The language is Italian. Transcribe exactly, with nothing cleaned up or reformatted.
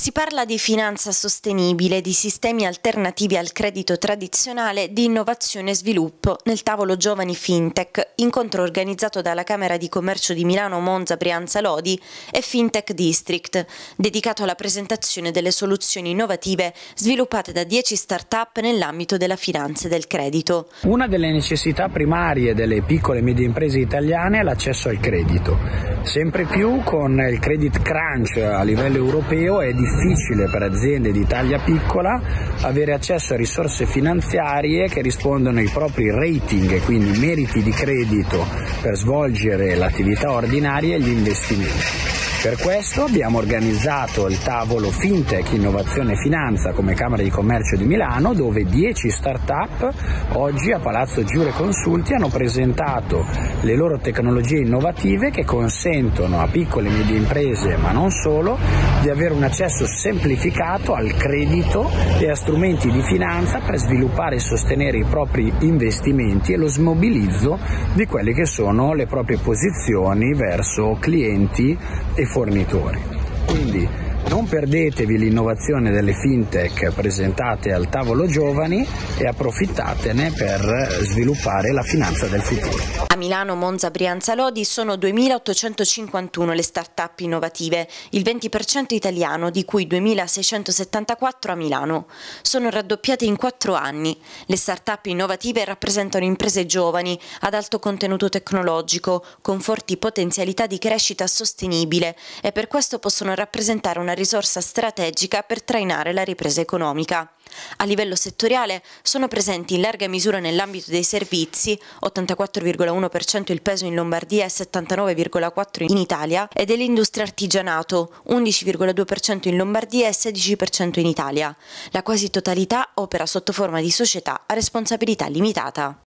Si parla di finanza sostenibile, di sistemi alternativi al credito tradizionale, di innovazione e sviluppo nel tavolo Giovani Fintech, incontro organizzato dalla Camera di Commercio di Milano, Monza, Brianza, Lodi e Fintech District, dedicato alla presentazione delle soluzioni innovative sviluppate da dieci start-up nell'ambito della finanza e del credito. Una delle necessità primarie delle piccole e medie imprese italiane è l'accesso al credito. Sempre più con il credit crunch a livello europeo è difficile per aziende di taglia piccola avere accesso a risorse finanziarie che rispondono ai propri rating e quindi meriti di credito per svolgere l'attività ordinaria e gli investimenti. Per questo abbiamo organizzato il tavolo Fintech Innovazione e Finanza come Camera di Commercio di Milano, dove dieci start-up oggi a Palazzo Giure Consulti hanno presentato le loro tecnologie innovative che consentono a piccole e medie imprese, ma non solo, di avere un accesso semplificato al credito e a strumenti di finanza per sviluppare e sostenere i propri investimenti e lo smobilizzo di quelle che sono le proprie posizioni verso clienti e fornitori. Quindi non perdetevi l'innovazione delle fintech presentate al tavolo giovani e approfittatene per sviluppare la finanza del futuro. A Milano, Monza, Brianza, Lodi sono duemilaottocentocinquantuno le start-up innovative, il venti per cento italiano, di cui duemilaseicentosettantaquattro a Milano. Sono raddoppiate in quattro anni. Le start-up innovative rappresentano imprese giovani, ad alto contenuto tecnologico, con forti potenzialità di crescita sostenibile e per questo possono rappresentare una risorsa strategica per trainare la ripresa economica. A livello settoriale sono presenti in larga misura nell'ambito dei servizi, ottantaquattro virgola uno per cento il peso in Lombardia e settantanove virgola quattro per cento in Italia, e dell'industria artigianato, undici virgola due per cento in Lombardia e sedici per cento in Italia. La quasi totalità opera sotto forma di società a responsabilità limitata.